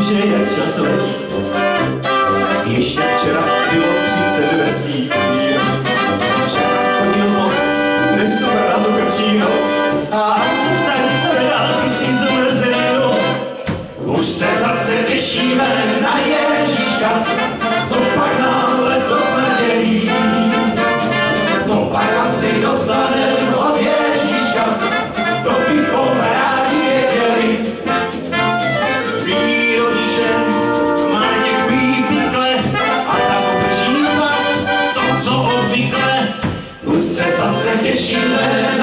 že jak čas letí. Ještě včera bylo 30 vesí. Včera chodil most, dnes mrazu krčí noc. A za nic nedal vysí zmrzlinu. Už se zase těšíme na Ježíška, co pak nám letos nadělí. Co pak asi dostanem od Ježíška, to bychom rádi věděli. Tvý rodiče marně chví pykle a tam obrčí zas to, co obvykle. Už se zase těšíme